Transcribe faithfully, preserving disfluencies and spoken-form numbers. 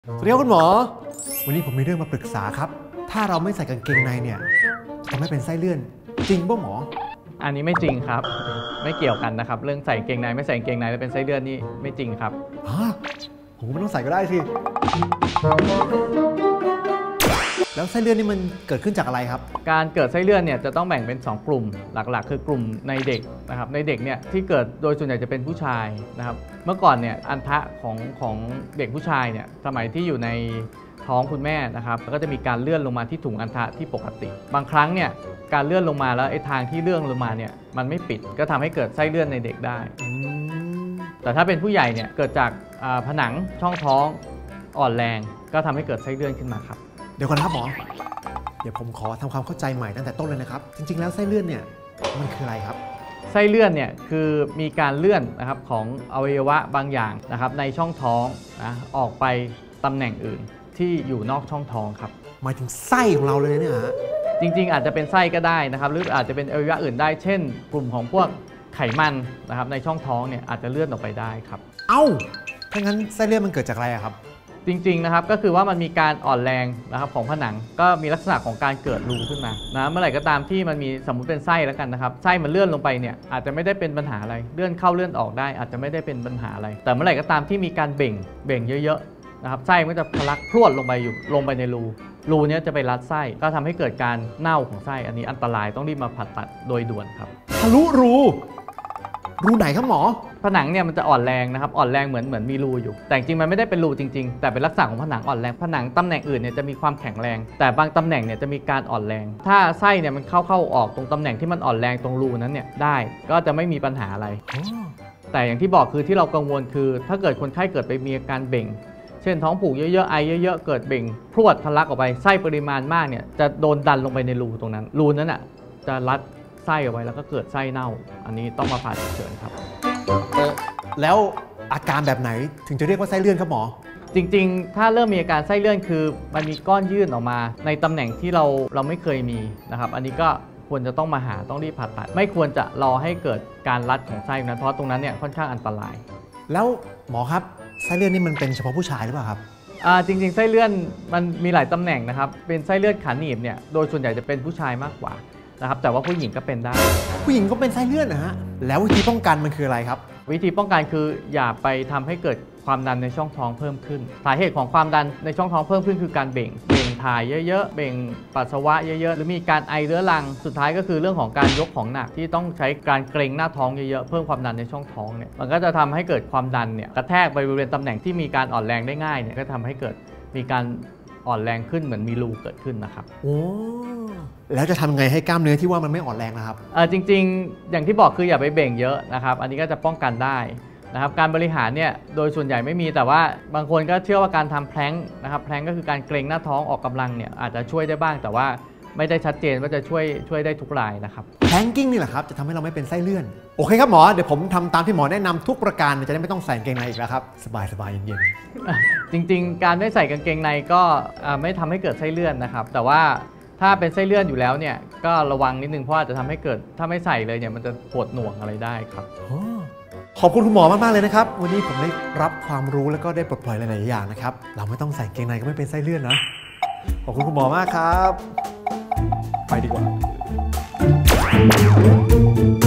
สวัสดีครับคุณหมอวันนี้ผมมีเรื่องมาปรึกษาครับถ้าเราไม่ใส่กางเกงในเนี่ยจะไม่เป็นไส้เลื่อนจริงป่ะหมออันนี้ไม่จริงครับไม่เกี่ยวกันนะครับเรื่องใส่กางเกงในไม่ใส่กางเกงในแล้วเป็นไส้เลื่อนนี่ไม่จริงครับฮะผมไม่ต้องใส่ก็ได้สิแล้วไส้เลื่อนนี่มันเกิดขึ้นจากอะไรครับการเกิดไส้เลื่อนเนี่ยจะต้องแบ่งเป็นสองกลุ่มหลักๆคือกลุ่มในเด็กนะครับในเด็กเนี่ยที่เกิดโดยส่วนใหญ่จะเป็นผู้ชายนะครับเมื่อก่อนเนี่ยอันทะของของเด็กผู้ชายเนี่ยสมัยที่อยู่ในท้องคุณแม่นะครับก็จะมีการเลื่อนลงมาที่ถุงอันทะที่ปกติบางครั้งเนี่ยการเลื่อนลงมาแล้วไอ้ทางที่เลื่อนลงมาเนี่ยมันไม่ปิดก็ทำให้เกิดไส้เลื่อนในเด็กได้แต่ถ้าเป็นผู้ใหญ่เนี่ยเกิดจากผนังช่องท้องอ่อนแรงก็ทำให้เกิดไส้เลื่อนขึ้นมาครับเดี๋ยวก่อนนะครับหมอเดี๋ยวผมขอทำความเข้าใจใหม่ตั้งแต่ต้นเลยนะครับจริงๆแล้วไส้เลื่อนเนี่ยมันคืออะไรครับไส้เลื่อนเนี่ยคือมีการเลื่อนนะครับของอวัยวะบางอย่างนะครับในช่องท้องนะออกไปตำแหน่งอื่นที่อยู่นอกช่องท้องครับหมายถึงไส้ของเราเลยเนี่ยฮะจริงๆอาจจะเป็นไส้ก็ได้นะครับหรืออาจจะเป็นอวัยวะอื่นได้เช่นกลุ่มของพวกไขมันนะครับในช่องท้องเนี่ยอาจจะเลื่อนออกไปได้ครับเอ้าถ้างั้นไส้เลื่อนมันเกิดจากอะไรครับจริงๆนะครับก็คือว่ามันมีการอ่อนแรงนะครับของผนังก็มีลักษณะของการเกิดรูขึ้นมานะเมื่อไหร่ก็ตามที่มันมีสมมุติเป็นไส้แล้วกันนะครับไส้มันเลื่อนลงไปเนี่ยอาจจะไม่ได้เป็นปัญหาอะไรเลื่อนเข้าเลื่อนออกได้อาจจะไม่ได้เป็นปัญหาอะไรแต่เมื่อไหร่ก็ตามที่มีการเบ่งเบ่งเยอะๆนะครับไส้มันจะทะลักพรวดลงไปอยู่ลงไปในรูรูนี้จะไปรัดไส้ก็ทำให้เกิดการเน่าของไส้อันนี้อันตรายต้องรีบมาผ่าตัดโดยด่วนครับทะลุรูรูไหนครับหมอผนังเนี่ยมันจะอ่อนแรงนะครับอ่อนแรงเหมือนเหมือนมีรูอยู่แต่จริงมันไม่ได้เป็นรูจริงๆแต่เป็นลักษณะของผนังอ่อนแรงผนังตำแหน่งอื่นเนี่ยจะมีความแข็งแรงแต่บางตำแหน่งเนี่ยจะมีการอ่อนแรงถ้าไส้เนี่ยมันเข้าเข้าออกตรงตำแหน่งที่มันอ่อนแรงตรงรูนั้นเนี่ยได้ก็จะไม่มีปัญหาอะไรแต่อย่างที่บอกคือที่เรากังวลคือถ้าเกิดคนไข้เกิดไปมีอาการเบ่งเช่นท้องผูกเยอะๆไอเยอะๆเกิดเบ่งพรวดทะลักออกไปไส้ปริมาณมากเนี่ยจะโดนดันลงไปในรูตรงนั้นรูนั้นอ่ะจะรัดไส้เอาไว้แล้วก็เกิดไส้เน่าอันนี้ต้องมาผ่าตัดเฉินครับแล้วอาการแบบไหนถึงจะเรียกว่าไส้เลื่อนครับหมอจริงๆถ้าเริ่มมีอาการไส้เลื่อนคือมันมีก้อนยื่นออกมาในตำแหน่งที่เราเราไม่เคยมีนะครับอันนี้ก็ควรจะต้องมาหาต้องรีบผ่าตัดไม่ควรจะรอให้เกิดการรัดของไส้นั้นเพราะตรงนั้นเนี่ยค่อนข้างอันตรายแล้วหมอครับไส้เลื่อนนี่มันเป็นเฉพาะผู้ชายหรือเปล่าครับอ่าจริงๆไส้เลื่อนมันมีหลายตำแหน่งนะครับเป็นไส้เลื่อนขาหนีบเนี่ยโดยส่วนใหญ่จะเป็นผู้ชายมากกว่านะครับแต่ว่าผู้หญิงก็เป็นได้ผู้หญิงก็เป็นไส้เลื่อนนะฮะแล้ววิธีป้องกันมันคืออะไรครับวิธีป้องกันคืออย่าไปทำให้เกิดความดันในช่องท้องเพิ่มขึ้นสาเหตุของความดันในช่องท้องเพิ่มขึ้นคือการเบ่งเบ่งถ่ายเยอะๆเบ่งปัสสาวะเยอะๆหรือมีการไอเรื้อรังสุดท้ายก็คือเรื่องของการยกของหนักที่ต้องใช้การเกร็งหน้าท้องเยอะๆเพิ่มความดันในช่องท้องเนี่ยมันก็จะทำให้เกิดความดันเนี่ยกระแทกบริเวณตำแหน่งที่มีการอ่อนแรงได้ง่ายเนี่ยก็ทำให้เกิดมีการอ่อนแรงขึ้นเหมือนมีรูเกิดขึ้นนะครับโอ้แล้วจะทำไงให้กล้ามเนื้อที่ว่ามันไม่อ่อนแรงนะครับเออจริงๆอย่างที่บอกคืออย่าไปเบ่งเยอะนะครับอันนี้ก็จะป้องกันได้นะครับการบริหารเนี่ยโดยส่วนใหญ่ไม่มีแต่ว่าบางคนก็เชื่อว่าการทำแพลงนะครับแพลงก็คือการเกร็งหน้าท้องออกกำลังเนี่ยอาจจะช่วยได้บ้างแต่ว่าไม่ได้ชัดเจนว่าจะช่วยช่วยได้ทุกรายนะครับแพลงกิ้งนี่แหละครับจะทำให้เราไม่เป็นไส้เลื่อนโอเคครับหมอเดี๋ยวผมทำตามที่หมอแนะนำทุกประการจะได้ไม่ต้องใส่กางเกงในอีกแล้วครับสบายสบายเย็นๆจริงๆการไม่ใส่กางเกงในก็ไม่ทำให้เกิดไส้เลื่อนนะครับแต่ว่าถ้าเป็นไส้เลื่อนอยู่แล้วเนี่ยก็ระวังนิดนึงเพราะอาจจะทำให้เกิดถ้าไม่ใส่เลยเนี่ยมันจะปวดหน่วงอะไรได้ครับขอบคุณคุณหมอมากๆเลยนะครับวันนี้ผมได้รับความรู้แล้วก็ได้ปลดปล่อยหลายๆอย่างนะครับเราไม่ต้องใส่กางเกงในก็ไม่เป็นไส้เลื่อนนะขอบคุณคุณหมอมากครับไปดีกว่า